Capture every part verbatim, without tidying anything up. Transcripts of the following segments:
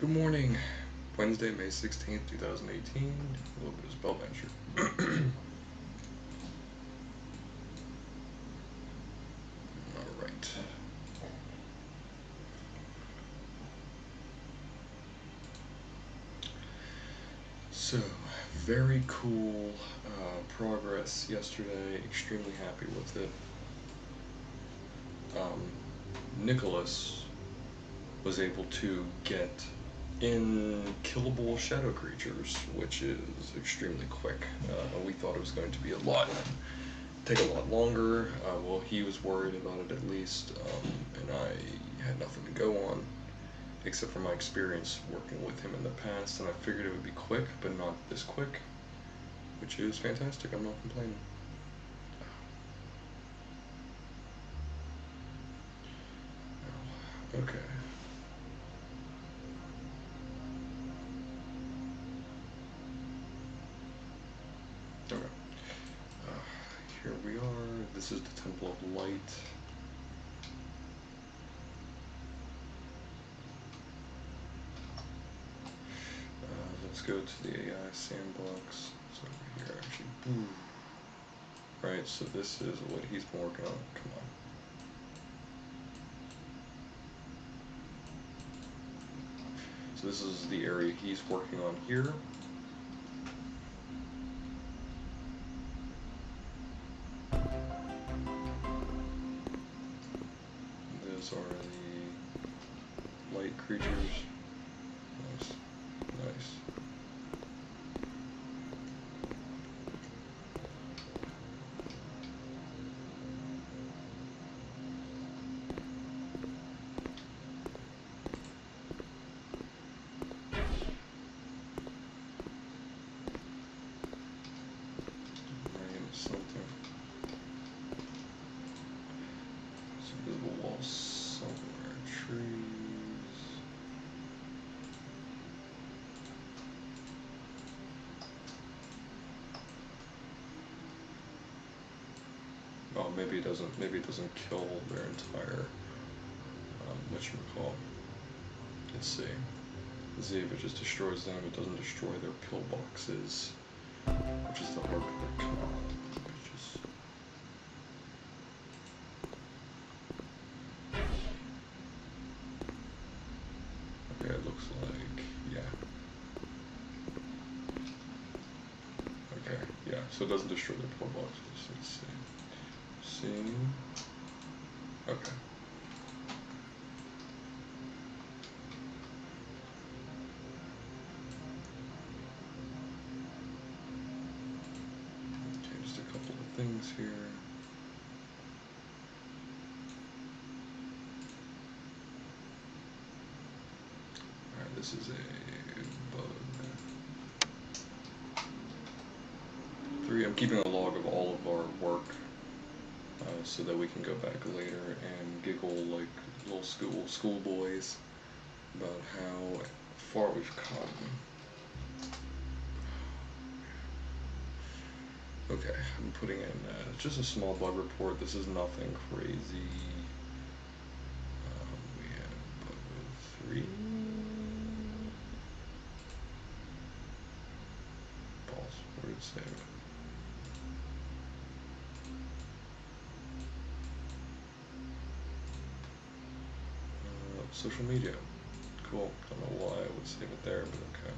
Good morning. Wednesday, May sixteenth, two thousand eighteen. A little bit of spell venture. Alright. So, very cool uh, progress yesterday. Extremely happy with it. Um, Nicholas was able to get in killable shadow creatures, which is extremely quick. Uh, we thought it was going to be a lot, take a lot longer. Uh, well, he was worried about it at least, um, and I had nothing to go on except for my experience working with him in the past, and I figured it would be quick, but not this quick, which is fantastic. I'm not complaining. Okay. Okay. Uh, here we are. This is the Temple of Light. Uh, let's go to the A I sandbox. It's over here, actually. Ooh. Right, so this is what he's been working on. Come on. So this is the area he's working on here. Those are the light creatures. Nice. Nice. Something. Some visible walls somewhere. Trees. Oh, maybe it doesn't. Maybe it doesn't kill their entire. Um, whatchamacallit. Let's see. Let's see if it just destroys them. It doesn't destroy their pillboxes, which is the hard part. Come on. Just... Okay, it looks like, yeah. Okay, yeah, so it doesn't destroy their pillboxes. Let's see. See? Okay. Okay, just a couple of things here. Alright, this is a bug. Three, I'm keeping a log of all of our work uh, so that we can go back later and giggle like little school schoolboys about how far we've come. Okay, I'm putting in uh, just a small bug report. This is nothing crazy. Um, we have bug three. Balls. Where did it save? Uh, social media. Cool. I don't know why I would save it there, but okay.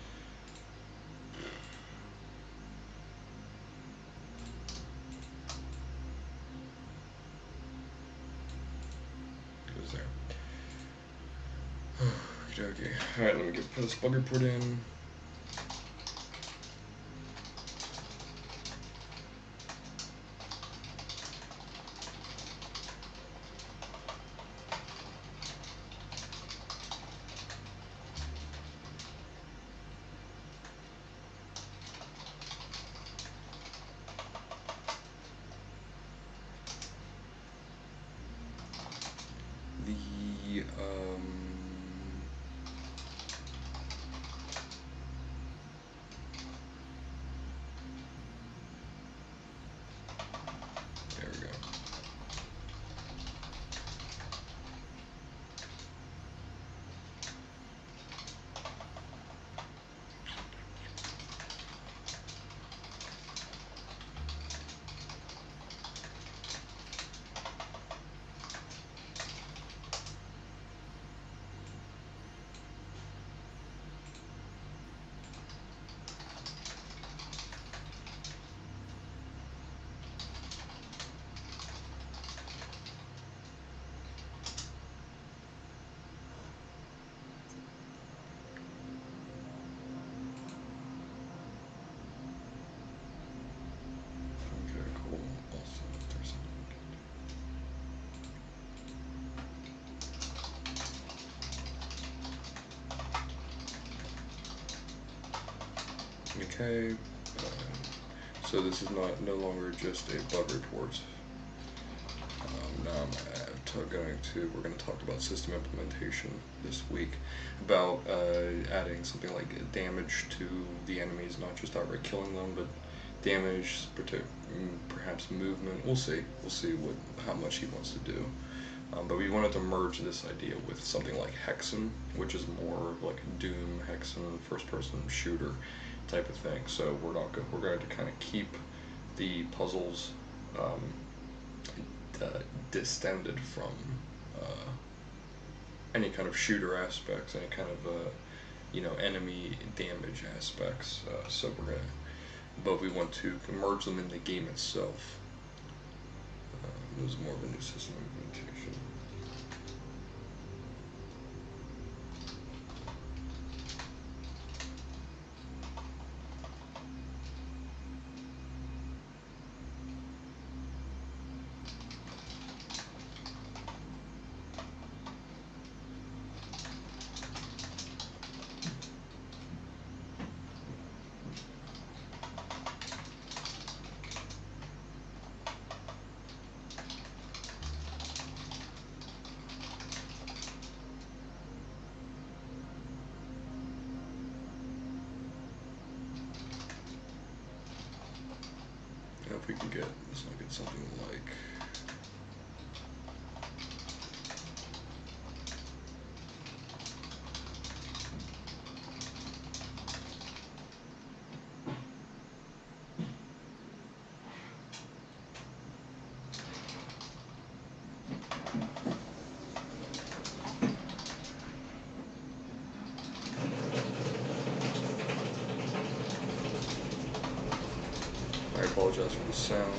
Goes there. Okay, okay. Alright, let me get put this bug report in. The um Okay, um, so this is not no longer just a bug report. Um, now I'm uh, going to we're going to talk about system implementation this week, about uh, adding something like damage to the enemies, not just outright killing them, but damage, perhaps movement. We'll see. We'll see what how much he wants to do. Um, but we wanted to merge this idea with something like Hexen, which is more of like a Doom, Hexen, first-person shooter type of thing. So we're not go we're going to kind of keep the puzzles um, uh, distended from uh, any kind of shooter aspects, any kind of uh, you know enemy damage aspects. Uh, so we're gonna, but we want to merge them in the game itself. Uh, this is more of a new system implementation. If we can get, let's not get something like I apologize for the sound.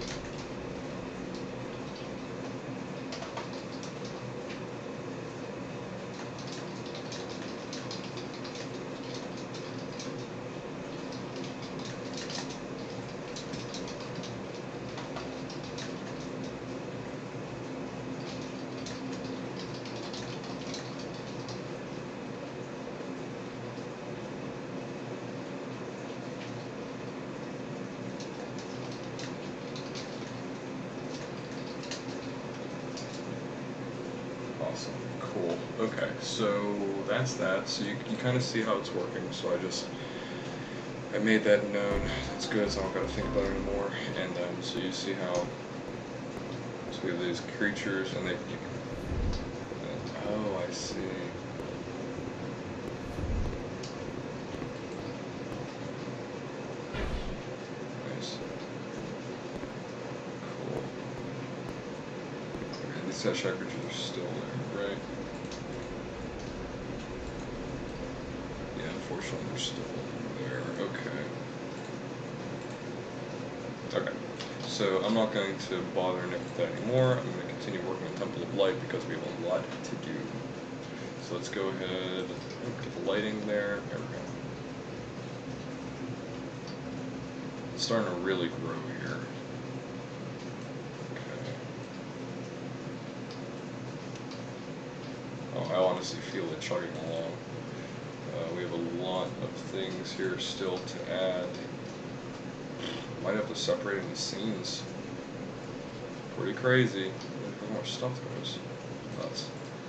Awesome. Cool. Okay, so that's that. So you, you kind of see how it's working. So I just, I made that known. That's good, so I don't got to think about it anymore. And then, so you see how, so we have these creatures, and they, uh, oh, I see. Nice. Cool. Okay, these Seshai creatures are still there, right? Yeah, unfortunately they're still there. Okay. Okay. So I'm not going to bother Nick with that anymore. I'm going to continue working on Temple of Light because we have a lot to do. So let's go ahead and get the lighting there. There we go. It's starting to really grow here. Okay. Oh, I honestly feel it chugging along. Uh, we have a lot of things here still to add. Might have to separate into scenes. Pretty crazy. There's more stuff there is. Nuts.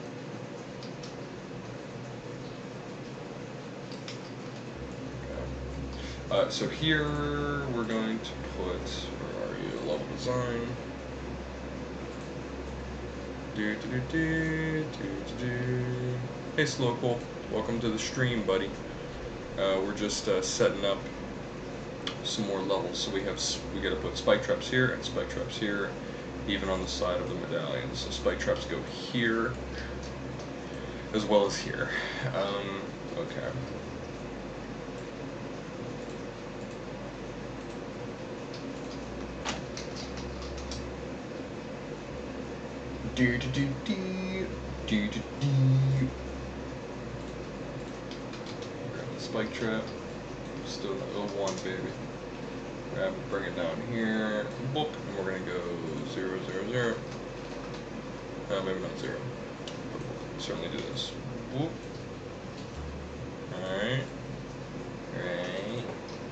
Okay. Uh, so here we're going to put, where are you? Level design. Do do do do do do. Hey Slowpool, welcome to the stream, buddy. Uh, we're just uh, setting up some more levels. So we have we got to put spike traps here and spike traps here, even on the side of the medallion. So spike traps go here as well as here. Um, okay. Do do do do do do do. Grab the spike trap. Still in the oh one, baby. Grab it, bring it down here. Boop, and we're gonna go zero zero zero. Uh, maybe not zero. But we'll certainly do this. Boop. Alright. Right.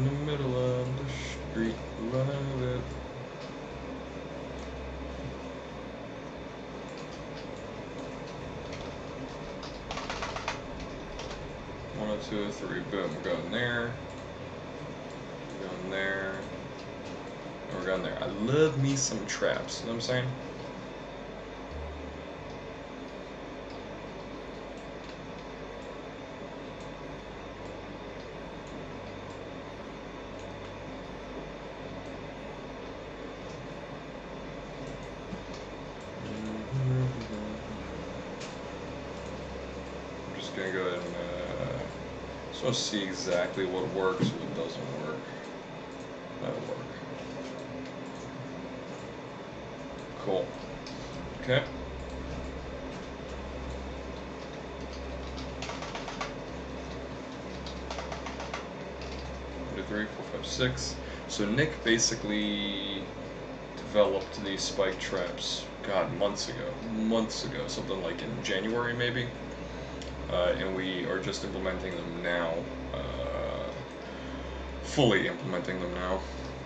in the middle of the street, love it. One, two, three, boom, we're going there. We're going there. And we're going there. I love me some traps, you know what I'm saying? Gonna go ahead and uh, just want to see exactly what works, what doesn't work. That'll work. Cool. Okay. One, two, three, four, five, six. So Nick basically developed these spike traps, God, months ago. Months ago, something like in January maybe. Uh, and we are just implementing them now, uh, fully implementing them now.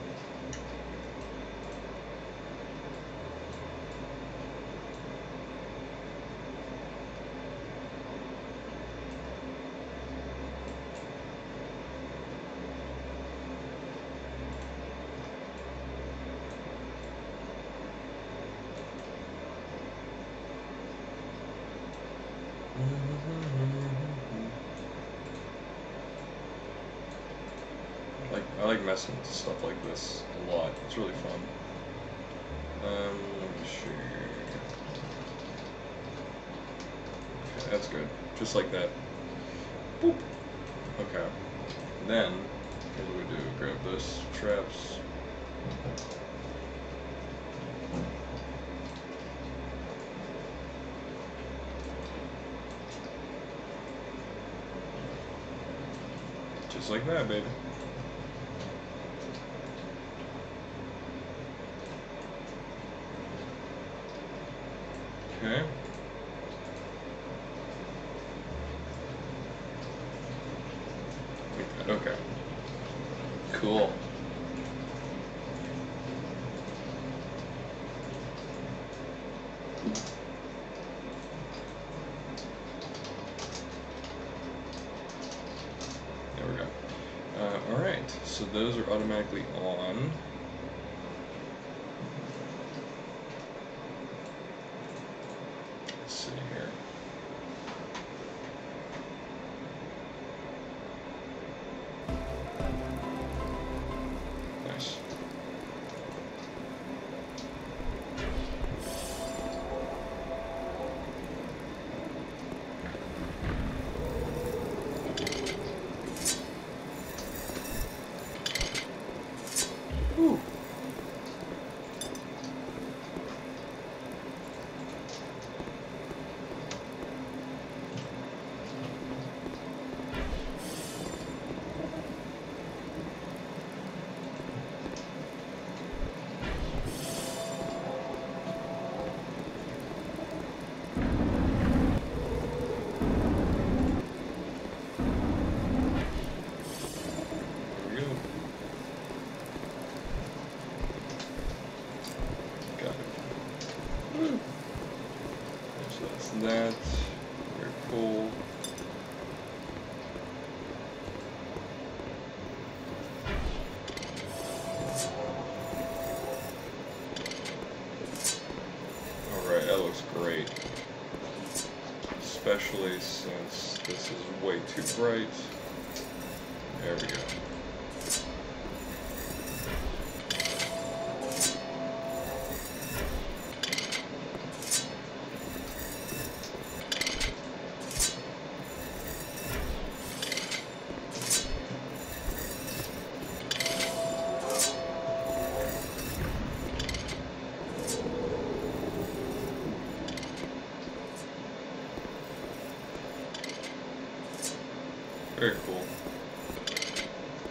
Like, I like messing with stuff like this a lot. It's really fun. Um, let me see. Okay, that's good. Just like that. Boop. Okay. Then, what do we do? Grab this. Traps. Just like that, baby. Okay. Okay. Cool. There we go. Uh, Alright, so those are automatically on. Let's see here. Nice. Whew. That very cool. Alright, that looks great. Especially since this is way too bright. There we go. Very cool.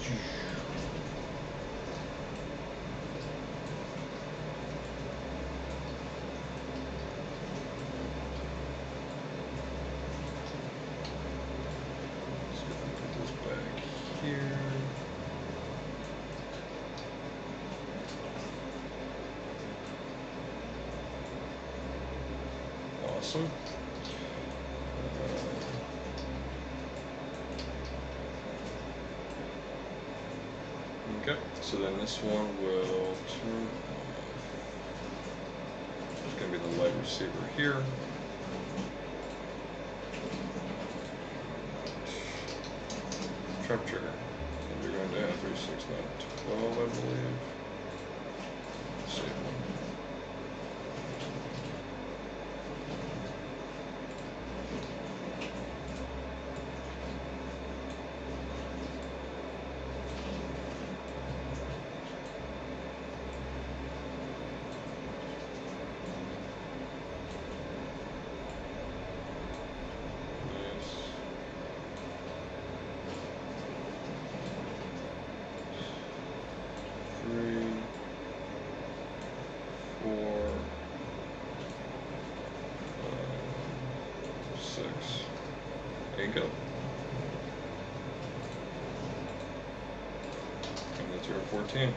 Awesome. Uh, okay, so then this one will turn off. It's going to be the light receiver here. Trap trigger. And you're going to have three, six, nine, twelve, I believe. Save one. Three, four, five, six. There you go. And that's your fourteen.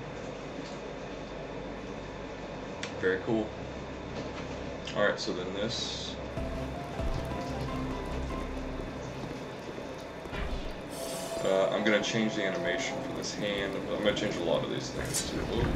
Very cool. Alright, so then this Uh, I'm going to change the animation for this hand. I'm going to change a lot of these things too. Ooh.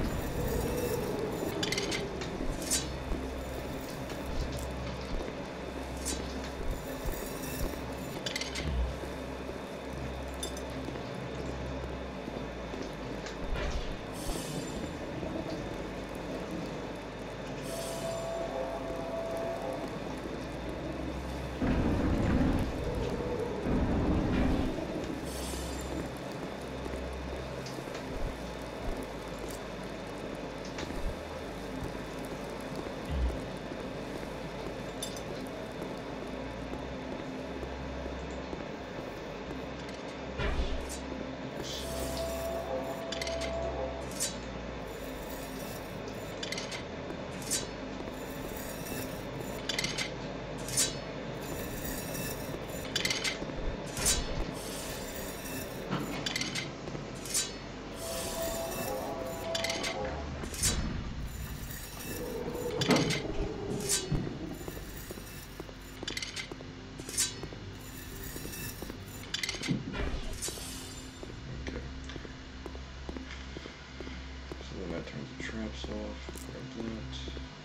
Traps off, grab that.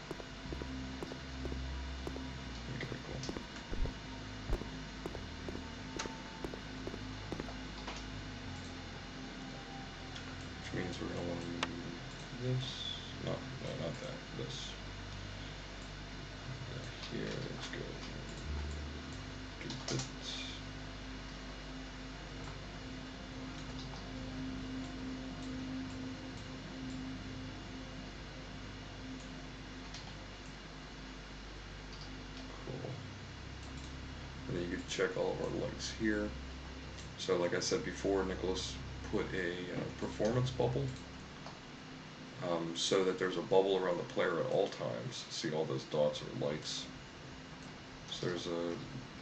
Okay, cool. Which means we're gonna want to move this. No, no, not that. This. That here. Let's go. Do this. And then you can check all of our lights here. So like I said before, Nicholas put a uh, performance bubble um, so that there's a bubble around the player at all times. See, all those dots are lights. So there's a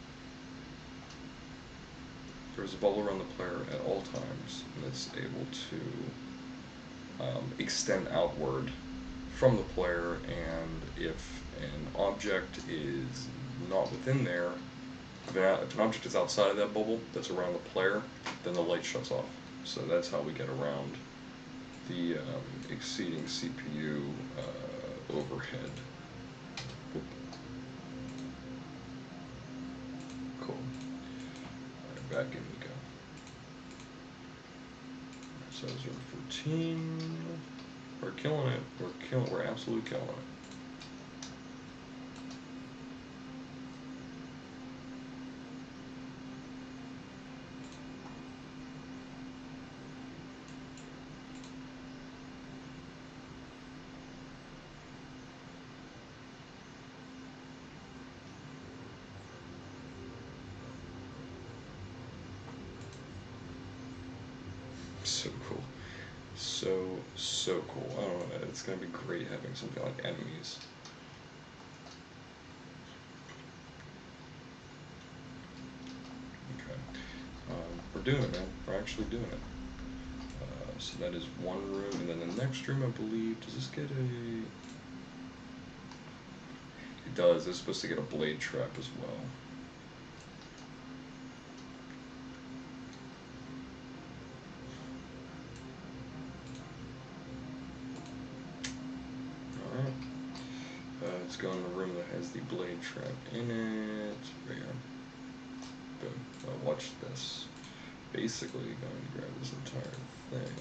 there's a bubble around the player at all times, and it's able to um, extend outward from the player, and if an object is not within there, If an, if an object is outside of that bubble that's around the player, then the light shuts off. So that's how we get around the um, exceeding C P U uh, overhead. Cool. Alright, back in we go. So zero fourteen. We're killing it. We're killing. We're absolutely killing it. So cool. So, so cool. I don't know, it's gonna be great having something like enemies. Okay. Um, we're doing it, man. We're actually doing it. Uh, so that is one room, and then the next room, I believe, does this get a... It does. It's supposed to get a blade trap as well. Alright. Uh, let's go in the room that has the blade trap in it. Right here. Boom. Uh, watch this. Basically, going to grab this entire thing.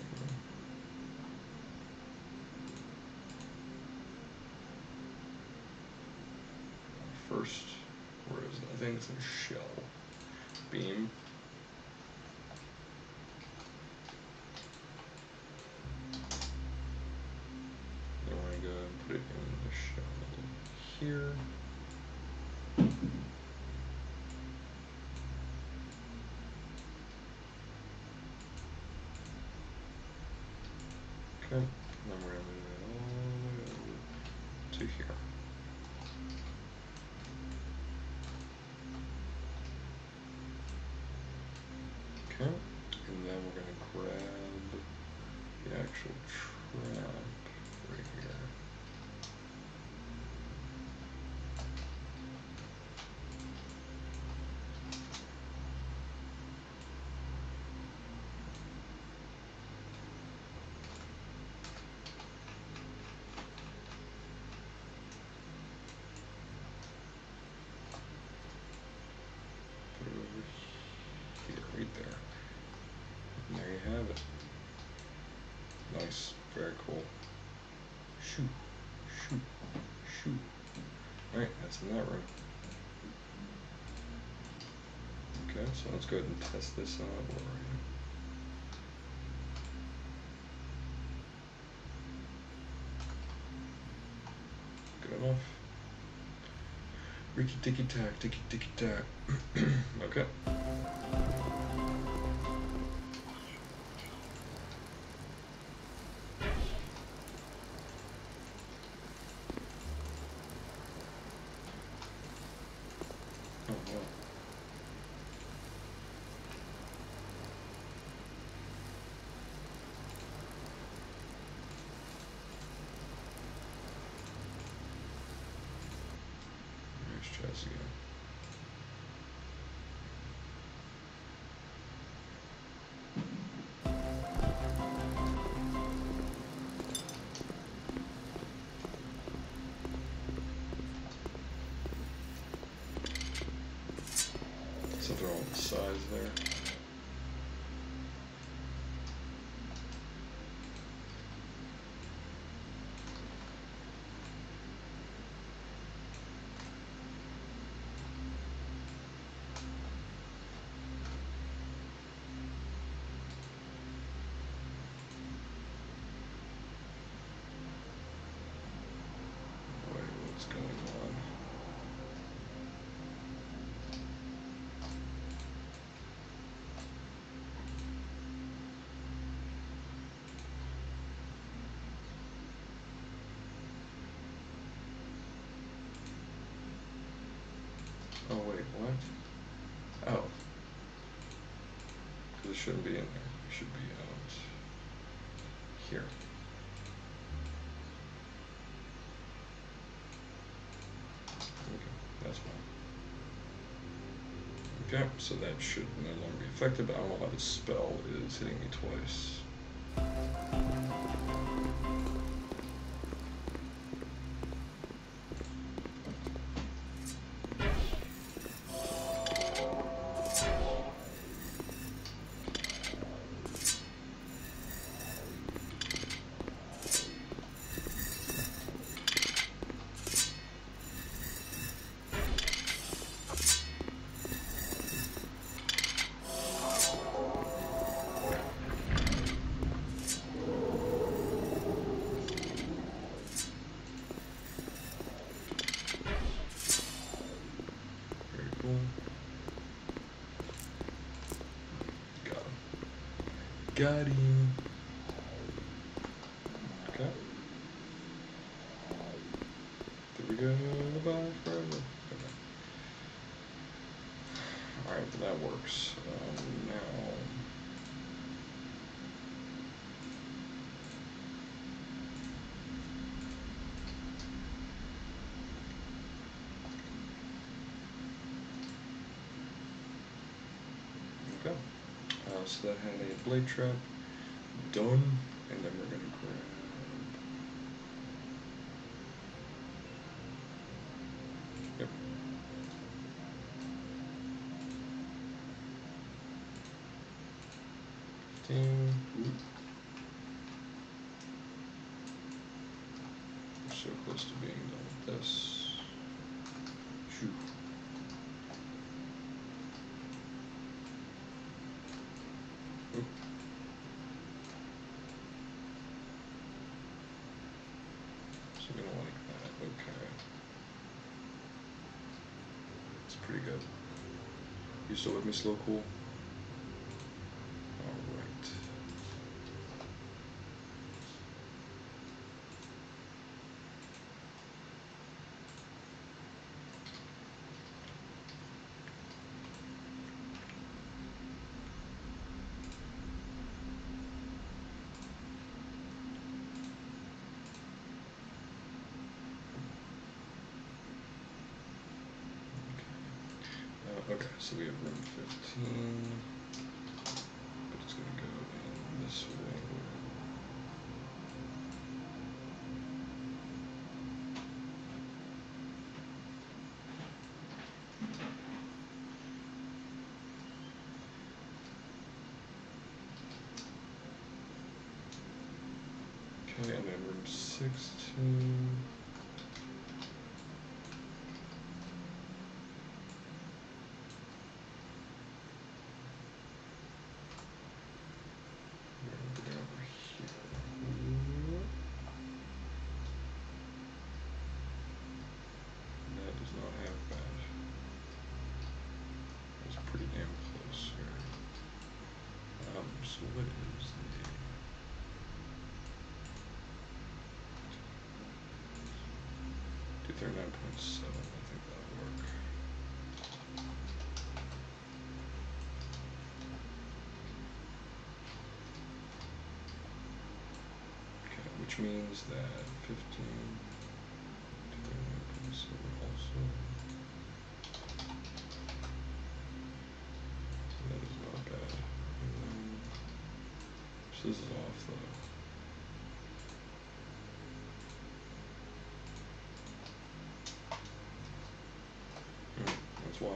First, where is it? I think it's a shell. Beam. Then we're going to go and put it in the shell here. Okay, and then we're going to move it all the way over to here. Okay, and then we're going to grab the actual trap right here. Put it over here, right there. And there you have it. Nice, very cool. Shoot, shoot, shoot. Alright, that's in that room. Okay, so let's go ahead and test this out. Where are you? Good enough. Ricky ticky tack, ticky ticky tack. Okay. Oh, wow. Let's try this again. Something wrong with the size there. Wait, what's going on? Oh wait, what? Oh. Because it shouldn't be in there. It should be out here. Okay, that's fine. Okay, so that should no longer be affected, but I don't know why the spell is hitting me twice. Got him. Okay. There we go. Goodbye forever. Okay. Alright, that works. Um, now. Okay. Uh, so that had a blade trap done, and then we're gonna grab. Yep. fifteen. Ooh. We're so close to being done with this. Shoot. Oop. So we don't like that. Okay. It's pretty good. You still with me, Slow Cool? Alright. Uh, okay, so we have room fifteen, but it's going to go in this way. Okay, and then room sixteen. Pretty damn close here. Um, so what is the two thirty-nine point seven? I think that'll work. Okay, which means that fifteen, two thirty-nine point seven also. That is not bad. Um, so this is off though. Hmm, that's why.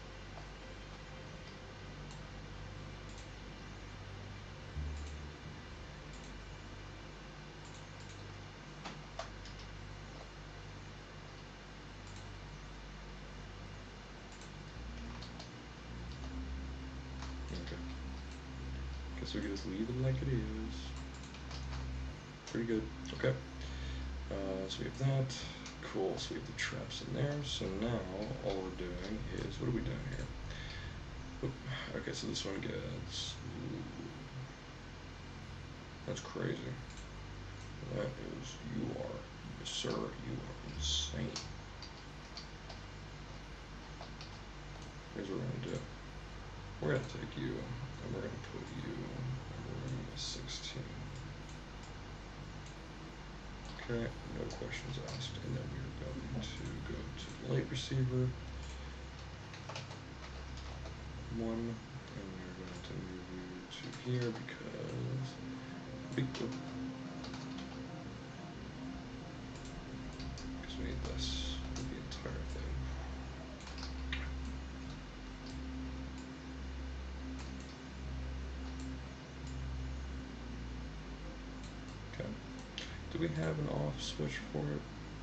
Okay. Guess we can just leave it like it is. Pretty good. Okay. Uh, so we have that. Cool. So we have the traps in there. So now all we're doing is, what are we doing here? Oop. Okay, so this one gets. Ooh, that's crazy. That is, you are, sir, you are insane. Here's what we're gonna do. We're gonna take you, and we're gonna put you in room sixteen. Okay, no questions asked. And then we're going to go to the light receiver. One, and we're going to move you to here because big because we need this for the entire thing. Okay. Do we have an off switch for it?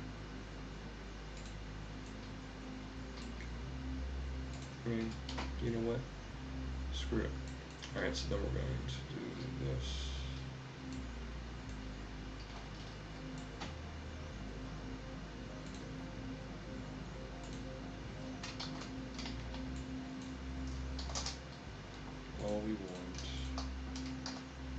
I mean, you know what? Screw it. Alright, so then we're going to do this. All we want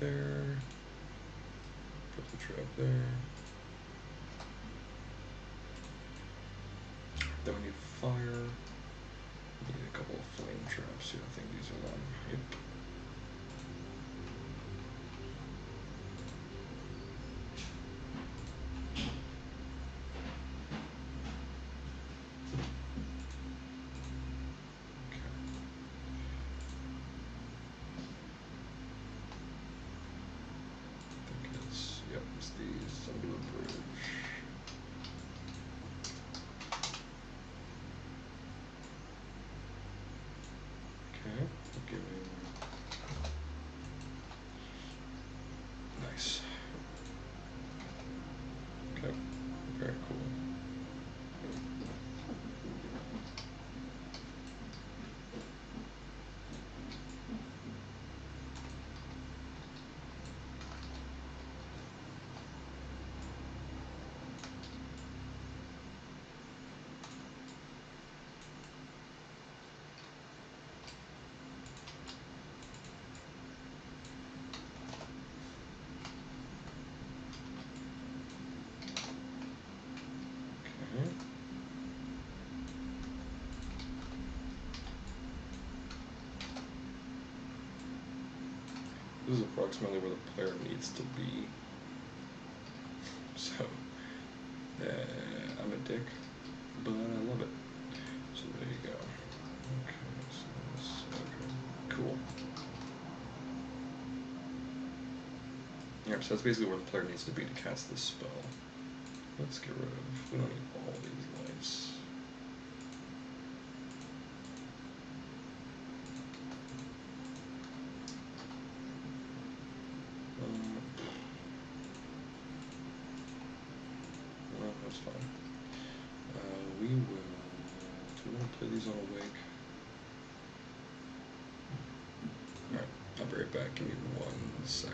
there. Put the trap there. Then we need fire. We need a couple of flame traps here. I think these are them. Yep. Nice. Okay, very cool. This is approximately where the player needs to be. So, uh, I'm a dick, but I love it. So there you go. Okay, so this, okay, cool. Yeah, so that's basically where the player needs to be to cast this spell. Let's get rid of, we don't need all these lights. That's fine. Uh, we will. Do we want to play these on Awake? Alright, I'll be right back. Give me one sec.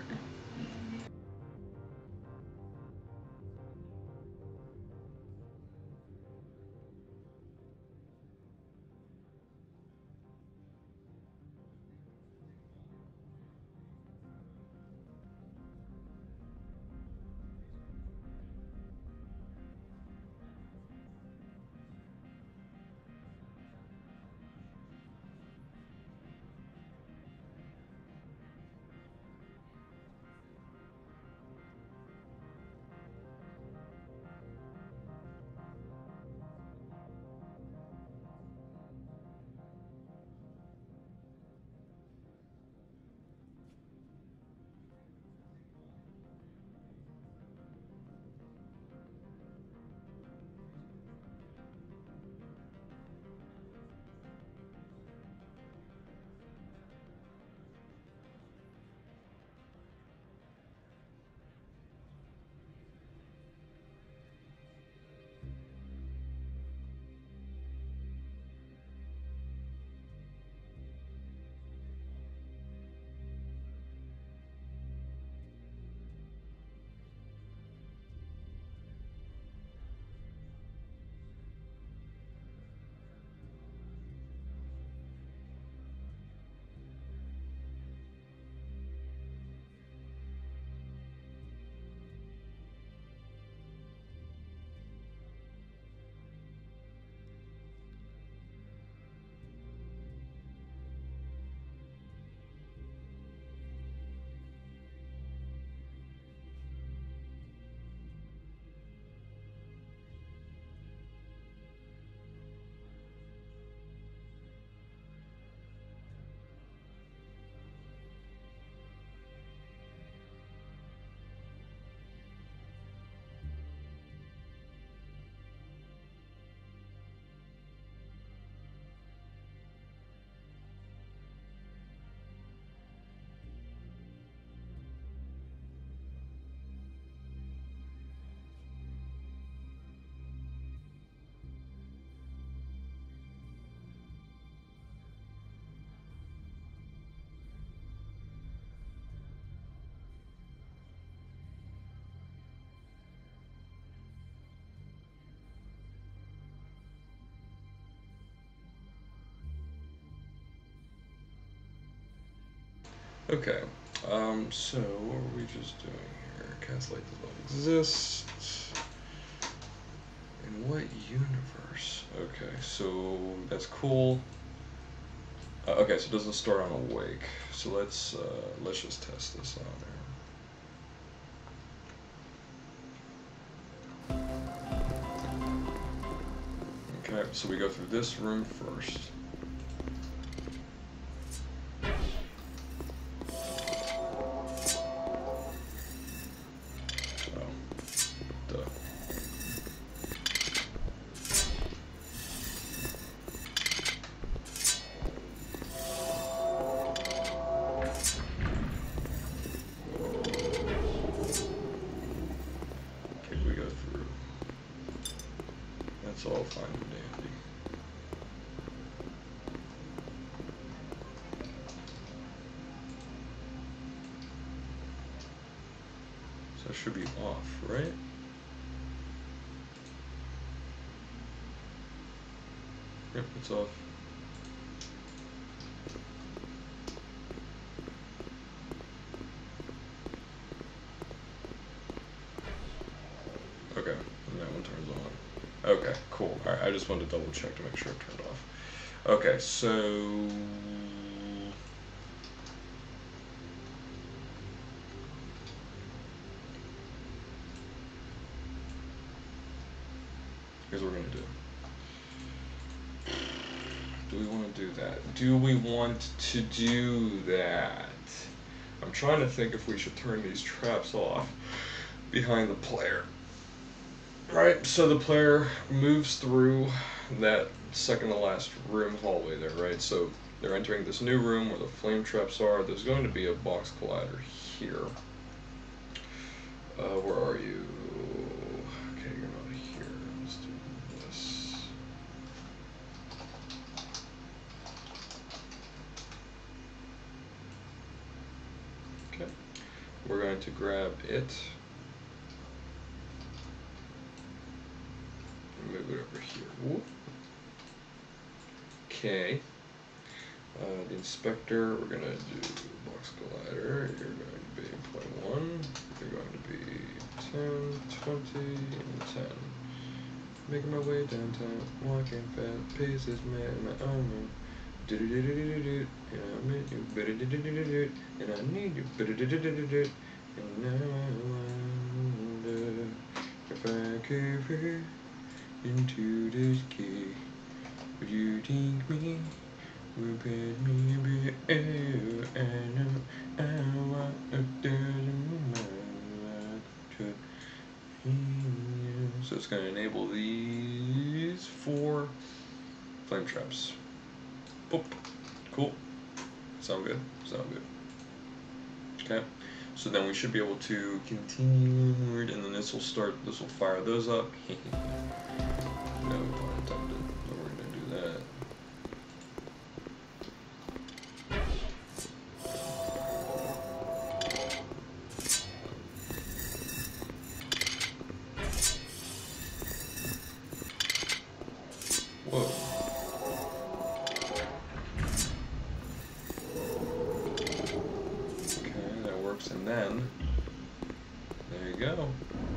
Okay, Um, so what are we just doing here? Cast light does not exist. In what universe? Okay, so that's cool. Uh, okay, so it doesn't start on awake. So let's uh, let's just test this out here. Okay, so we go through this room first. That's all fine and dandy. So it should be off, right? Yep, it's off. Okay, and that one turns on. Okay, cool. Alright, I just wanted to double check to make sure it turned off. Okay, so... here's what we're gonna do. Do we want to do that? Do we want to do that? I'm trying to think if we should turn these traps off behind the player. Right, so the player moves through that second to last room hallway there, right? So they're entering this new room where the flame traps are. There's going to be a box collider here. Uh, where are you? Okay, you're not here. Let's do this. Okay, we're going to grab it. Move it over here. Whoop. Okay. Uh, the inspector, we're gonna do box collider. You're going to be zero point one. You're going to be ten, twenty, and ten. Making my way downtown, walking fast, paces man, my own. Do do do do do do. And I need you, better do do do do do. And I need you, better do do do do do. And now I wonder if I could fit into this key. Would you think me? Would put me a bit oh, I know I want a dozen miles. So it's going to enable these four flame traps. Boop. Cool. Sound good? Sound good. Okay. So then we should be able to continue, and then this will start, this will fire those up. No pun intended. So we're going to do that. Whoa. Okay, that works, and then, there you go.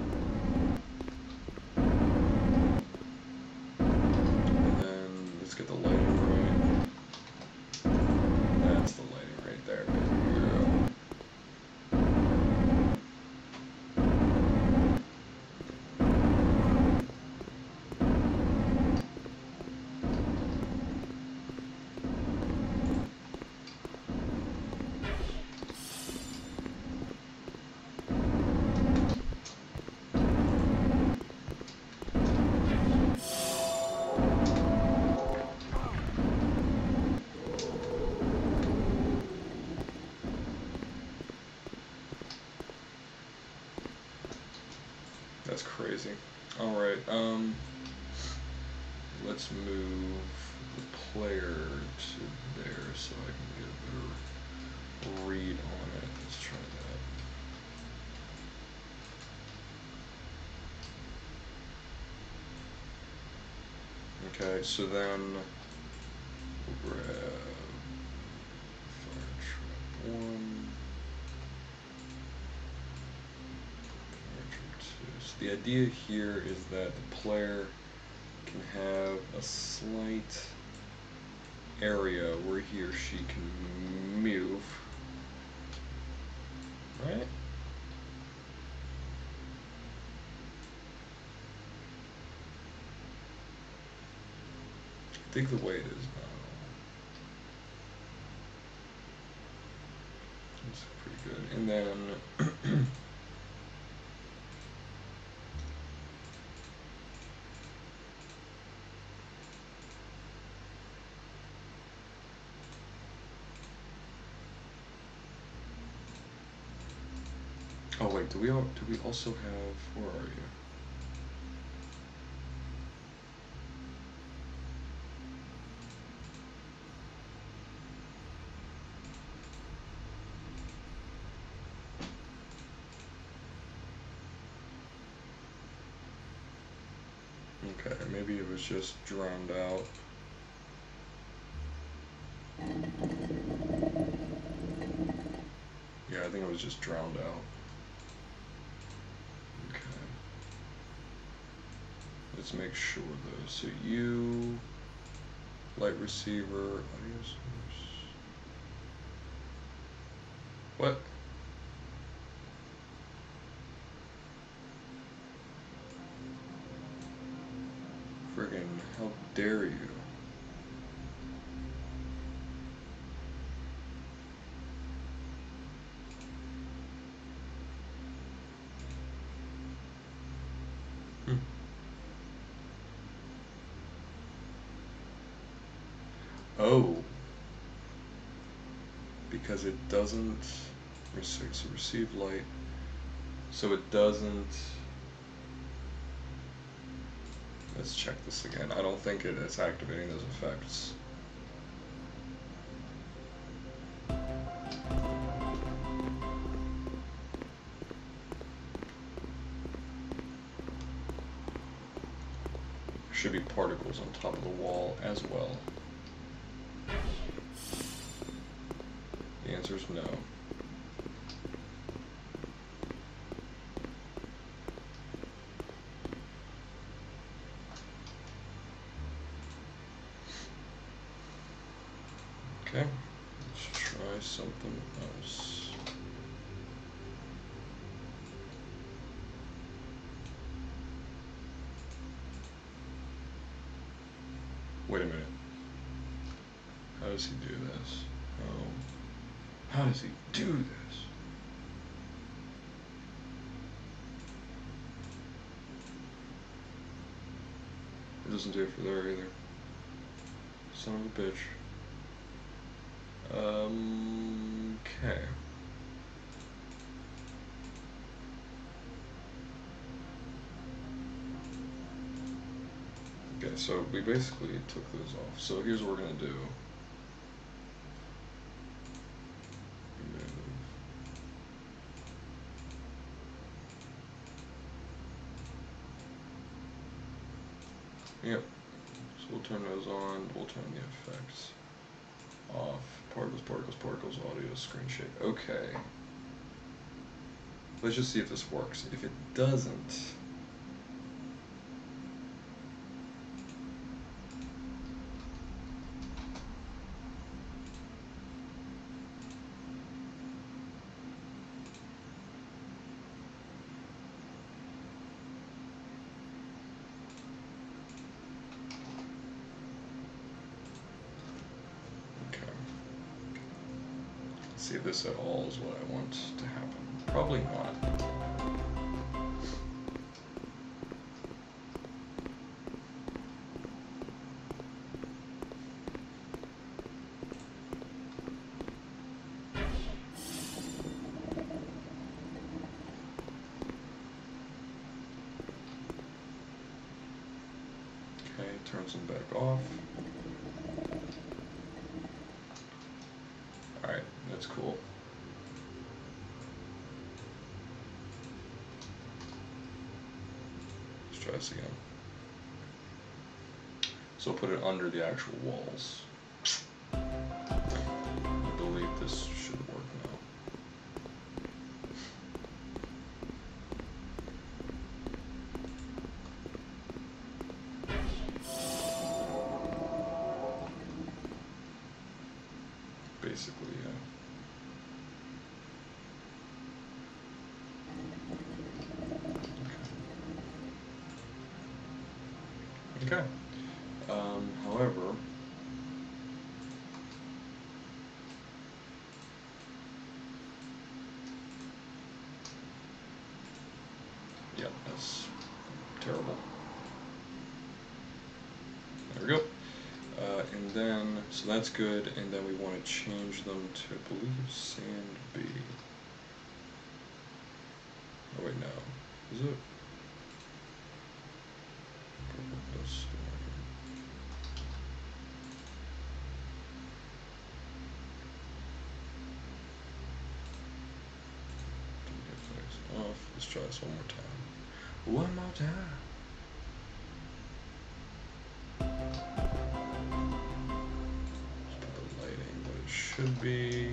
And then, let's get the lighting right. That's the lighting right there, baby girl. That's crazy. Alright, um, let's move the player to there so I can get a better read on it. Let's try that. Okay, so then we'll grab fire trap one. the idea here is that the player can have a slight area where he or she can move, right? I think the way it is now, it's pretty good. And then oh wait, do we all, do we also have, where are you? Okay, maybe it was just drowned out. Yeah, I think it was just drowned out. Okay. Let's make sure though. So you, light receiver, audio source. What? Friggin', how dare you? Hmm. Oh. Because it doesn't receive, so receive light. So it doesn't. Let's check this again. I don't think it is activating those effects. There should be particles on top of the wall as well. The answer is no. Okay, let's try something else. Wait a minute. How does he do this? Oh. How does he do this? It doesn't do it for there either. Son of a bitch. Um, okay. Okay, so we basically took those off. So here's what we're gonna do. Yep. So we'll turn those on. We'll turn the effects off. Particles, particles, particles, audio, screen shake. Okay. Let's just see if this works. If it doesn't, see if this at all is what I want to happen. Probably not. Okay, turns them back off. Alright, that's cool. Let's try this again. So I'll put it under the actual walls. I believe this should work now. Okay. Um, however, yeah, that's terrible. There we go. Uh, and then, so that's good, and then we want to change them to, I believe, sand B. Oh wait, no. Is it? Purple dust storm. Off. Let's try this one more time. One more time. Let's put the lighting what it should be.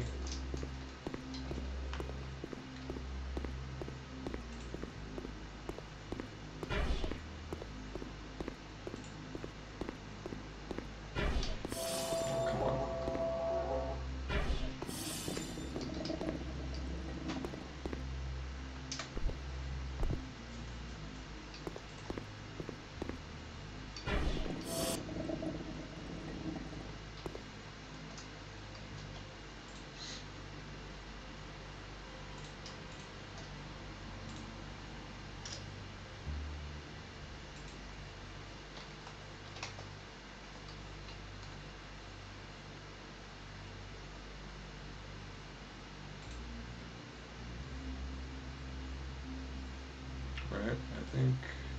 Right, I think.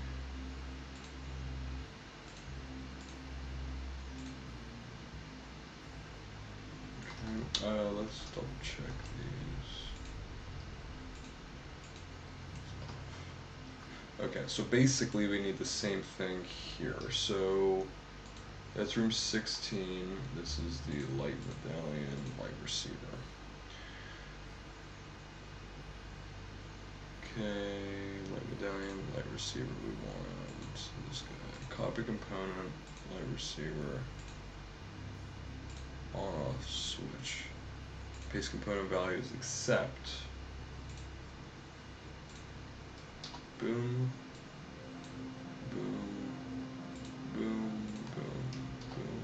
Okay, uh, let's double check these. Okay, so basically we need the same thing here. So that's room sixteen. This is the light medallion, light receiver. Okay, light medallion, light receiver we want. So this guy. Copy component, light receiver, on off switch. Paste component values accept. Boom. Boom. Boom. Boom. Boom.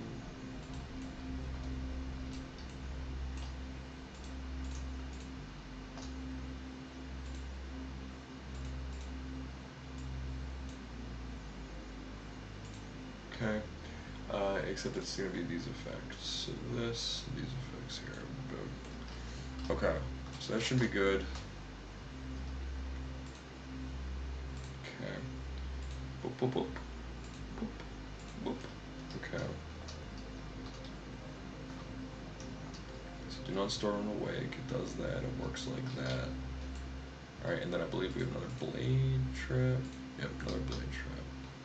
Okay. Uh, except it's going to be these effects. So this, these effects here. Boom. Okay. So that should be good. Okay. Boop, boop, boop. Boop, boop. Okay. So do not start on awake. It does that. It works like that. Alright, and then I believe we have another blade trap. Yep, another blade trap.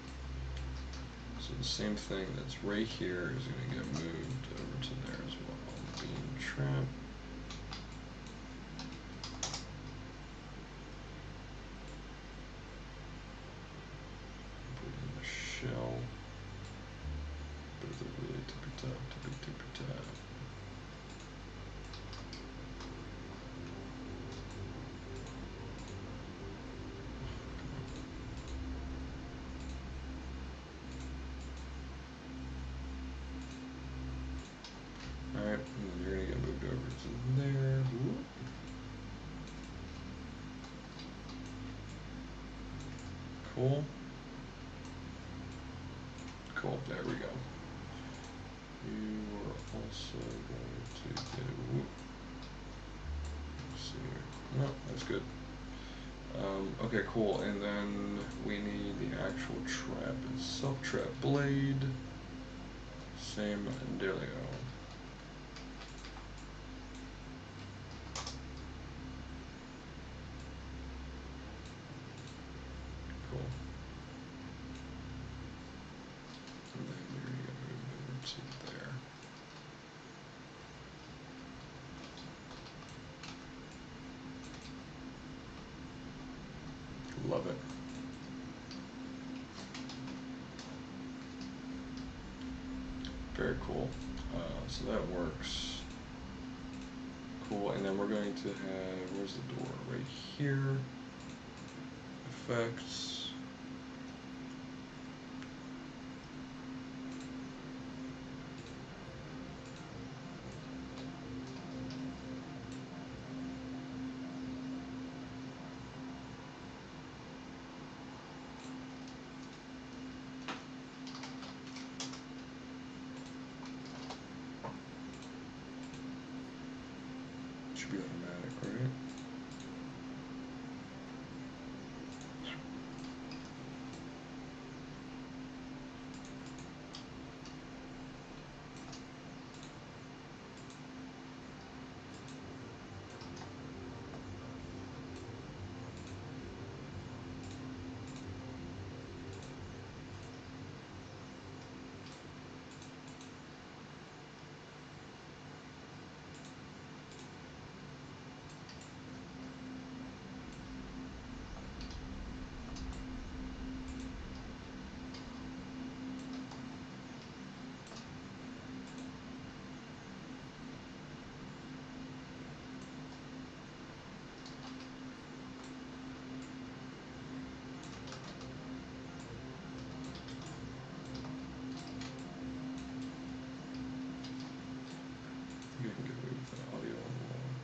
So the same thing that's right here is going to get moved over to there as well. Beam trap. Put in the shell. But it's a really tippy top, tippy tippy top. Alright, and then you're going to get moved over to there. Whoop. Cool. Cool, there we go. You are also going to get, whoop. Let's see here. No, that's good. Um, okay, cool, and then we need the actual trap itself. Trap blade. Same dealio. Cool. And then you're going to get moved over to there. Love it. Very cool. Uh, so that works. Cool, and then we're going to have, where's the door? Right here. Effects. should be automatic, right? You can get away with the audio unlock.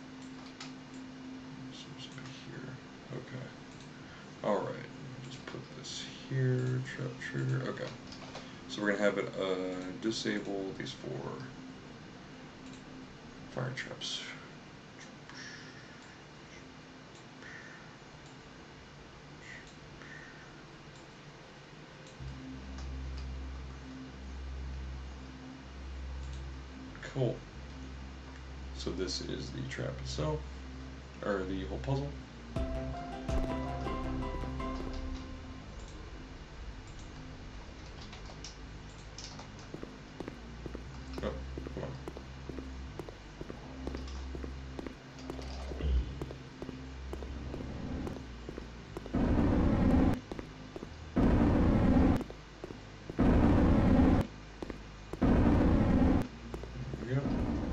So it's up here. Okay. Alright. Just put this here. Trap trigger. Okay. So we're gonna have it uh, disable these four fire traps. Cool. So this is the trap itself, or the whole puzzle. Oh, come on. There we go.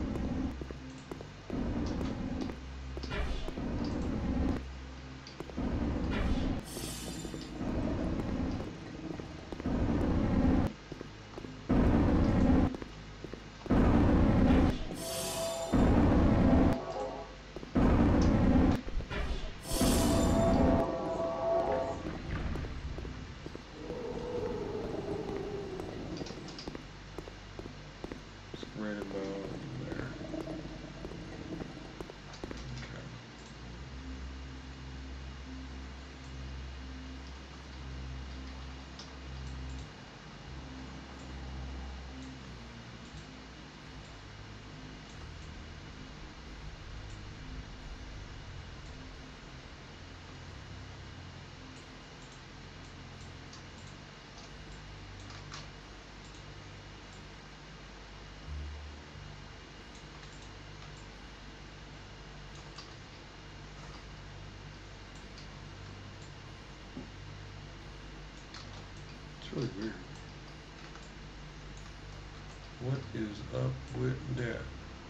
Right about there. Okay. It's really weird. What is up with that?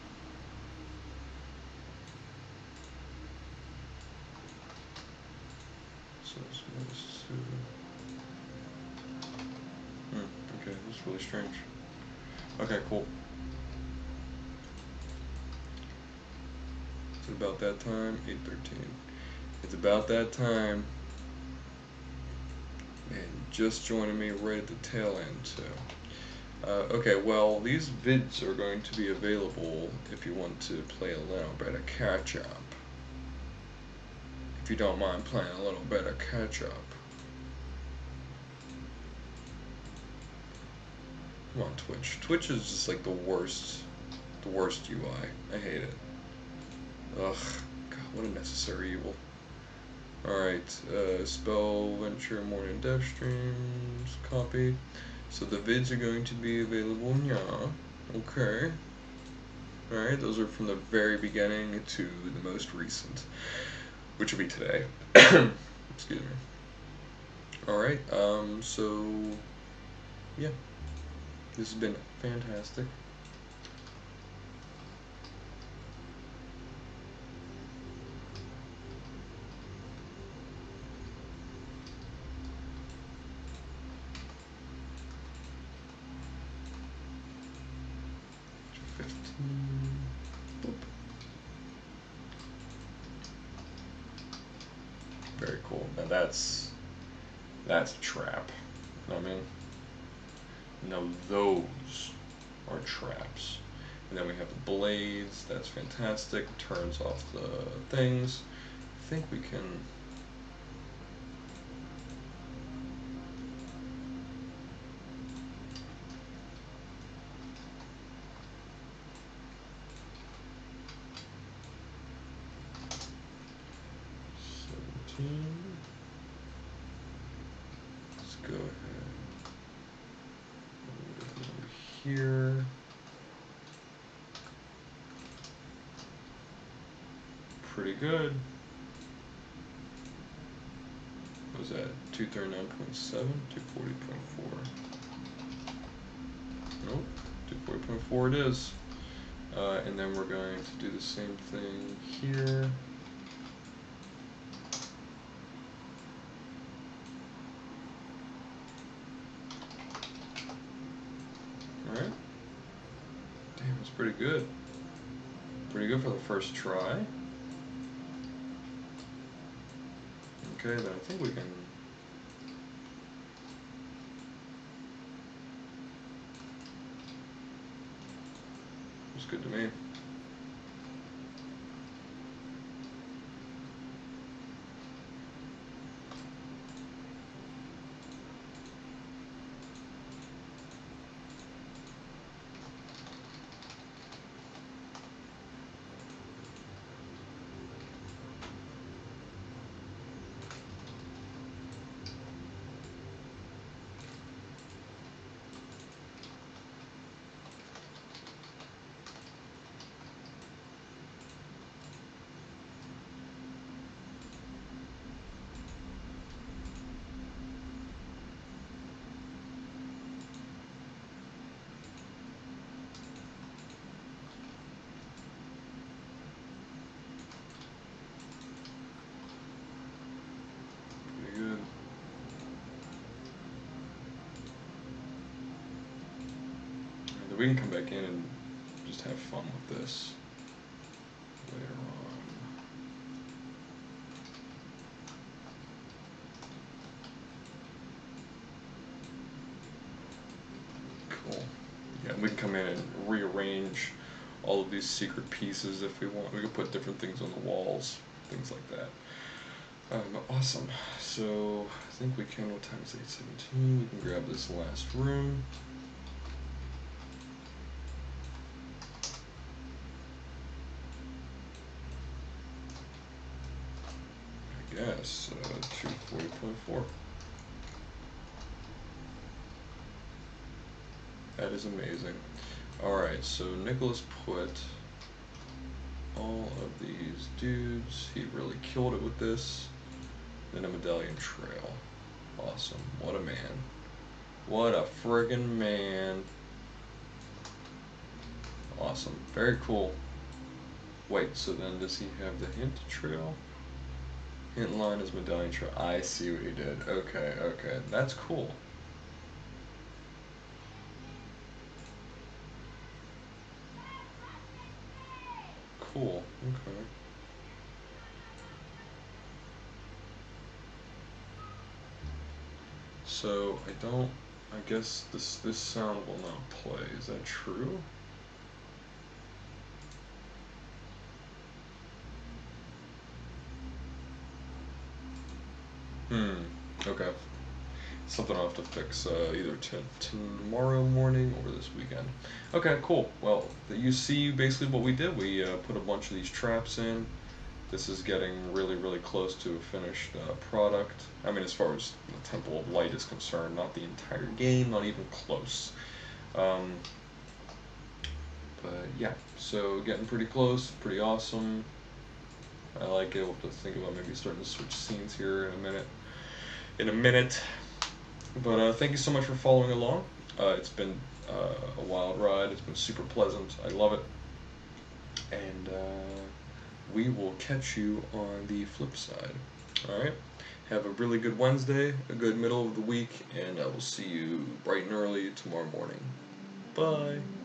So it's nice to... Hmm, okay, that's really strange. Okay, cool. It's about that time, eight thirteen. It's about that time. And just joining me right at the tail end, too. Uh, okay, well, these vids are going to be available if you want to play a little bit of catch-up. If you don't mind playing a little bit of catch-up. Come on, Twitch. Twitch is just like the worst, the worst U I. I hate it. Ugh, God, what a necessary evil. Alright, uh, Spell, Venture, Morning Dev Streams, copy. So the vids are going to be available now. Okay. Alright, those are from the very beginning to the most recent, which will be today. Excuse me. Alright, um, so, yeah. This has been fantastic. fifteen. Boop. Very cool. Now that's that's a trap. You know what I mean? Now those are traps. And then we have the blades. That's fantastic. Turns off the things. I think we can... seventeen. Let's go ahead. Over here. Pretty good. What was that? two thirty-nine point seven? two forty point four. Nope. two forty point four it is. Uh, and then we're going to do the same thing here. Alright. Damn, that's pretty good. Pretty good for the first try. Okay, then I think we can... Looks good to me. We can come back in and just have fun with this later on. Cool. Yeah, we can come in and rearrange all of these secret pieces if we want. We can put different things on the walls, things like that. Um, awesome. So I think we can. What time is eight seventeen? We can grab this last room. Yes, uh, two forty point four. That is amazing. Alright, so Nicholas put all of these dudes. He really killed it with this. Then a medallion trail. Awesome. What a man. What a friggin' man. Awesome. Very cool. Wait, so then does he have the hint trail? Hint line is medallion trail. I see what he did. Okay, okay. That's cool. Cool. Okay. So I don't. I guess this this sound will not play. Is that true? Hmm. Okay. Something I'll have to fix uh, either t tomorrow morning or this weekend. Okay, cool. Well, you see basically what we did. We uh, put a bunch of these traps in. This is getting really, really close to a finished uh, product. I mean, as far as the Temple of Light is concerned, not the entire game, not even close. Um, but yeah, so getting pretty close, pretty awesome. I like it. We'll have to think about maybe starting to switch scenes here in a minute. In a minute. But uh, thank you so much for following along. Uh, it's been uh, a wild ride. It's been super pleasant. I love it. And uh, we will catch you on the flip side. Alright? Have a really good Wednesday, a good middle of the week, and I will see you bright and early tomorrow morning. Bye!